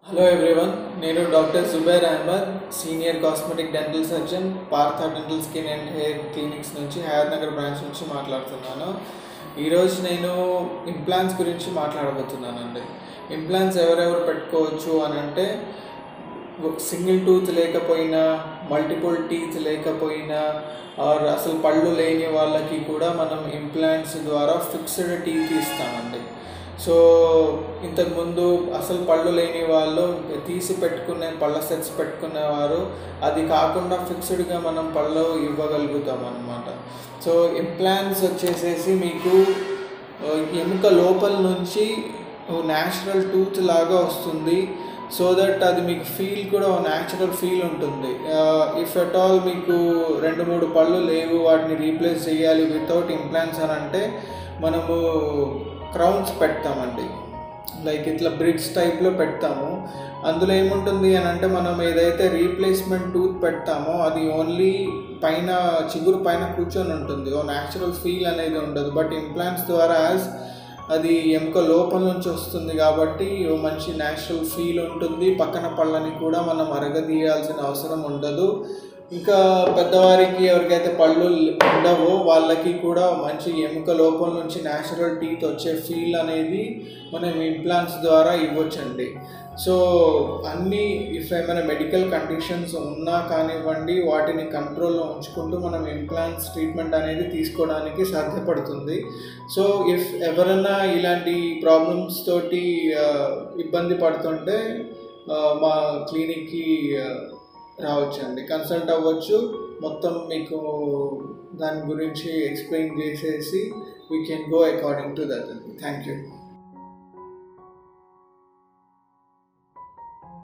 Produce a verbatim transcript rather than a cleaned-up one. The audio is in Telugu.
Hello everyone, నేను doctor Subera senior cosmetic dental surgeon Partha dental skin and hair clinics నుంచి హైదరాబాద్ బ్రాంచ్ నుంచి మాట్లాడుతున్నాను. ఈరోజు నేను ఇంప్లాంట్స్ గురించి మాట్లాడబోతున్నానండి. ఇంప్లాంట్స్ ఎవరెవరు పెట్టుకోవచ్చు అని అంటే సింగిల్ టూత్ లేకపోయినా, మల్టిపుల్ టీత్ లేకపోయినా, ఆర్ అసలు పళ్ళు లేని వాళ్ళకి కూడా మనం ఇంప్లాంట్స్ ద్వారా ఫిక్స్డ్ టీత్ ఇస్తామండి. సో ఇంతకుముందు అసలు పళ్ళు లేని వాళ్ళు తీసి పెట్టుకునే పళ్ళ సెట్స్ పెట్టుకునేవారు, అది కాకుండా ఫిక్స్డ్గా మనం పళ్ళు ఇవ్వగలుగుతాం అన్నమాట. సో ఇంప్లాంట్స్ వచ్చేసేసి మీకు ఎముక లోపల నుంచి న్యాచురల్ టూత్ లాగా వస్తుంది. సో దట్ అది మీకు ఫీల్ కూడా న్యాచురల్ ఫీల్ ఉంటుంది. ఇఫ్ ఎట్ ఆల్ మీకు రెండు మూడు పళ్ళు లేవు, వాటిని రీప్లేస్ చేయాలి వితౌట్ ఇంప్లాంట్స్ అని అంటే మనము క్రౌన్స్ పెడతామండి. లైక్ ఇట్లా బ్రిడ్జ్ టైప్లో పెడతాము. అందులో ఏముంటుంది అని అంటే మనం ఏదైతే రీప్లేస్మెంట్ టూత్ పెడతామో అది ఓన్లీ పైన చిగురు పైన కూర్చొని ఉంటుంది, ఓ న్యాచురల్ ఫీల్ అనేది ఉండదు. బట్ ఇంప్లాంట్స్ ద్వారా యాజ్ అది ఎముక లోపల నుంచి వస్తుంది కాబట్టి ఓ మంచి న్యాచురల్ ఫీల్ ఉంటుంది. పక్కన పళ్ళని కూడా మనం అరగదీయాల్సిన అవసరం ఉండదు. ఇంకా పెద్దవారికి ఎవరికైతే పళ్ళు ఉండవో వాళ్ళకి కూడా మంచి ఎముక లోపల నుంచి న్యాచురల్ టీత్ వచ్చే ఫీల్ అనేది మనం ఇంప్లాంట్స్ ద్వారా ఇవ్వచ్చండి. సో అన్నీ ఇఫ్ ఏమైనా మెడికల్ కండిషన్స్ ఉన్నా కానివ్వండి, వాటిని కంట్రోల్లో ఉంచుకుంటూ మనం ఇంప్లాంట్స్ ట్రీట్మెంట్ అనేది తీసుకోవడానికి సాధ్యపడుతుంది. సో ఇఫ్ ఎవరైనా ఇలాంటి ప్రాబ్లమ్స్ తోటి ఇబ్బంది పడుతుంటే మా క్లినిక్కి రావచ్చండి, కన్సల్ట్ అవ్వచ్చు. మొత్తం మీకు దాని గురించి ఎక్స్ప్లెయిన్ చేసేసి we can go according to that. Thank you.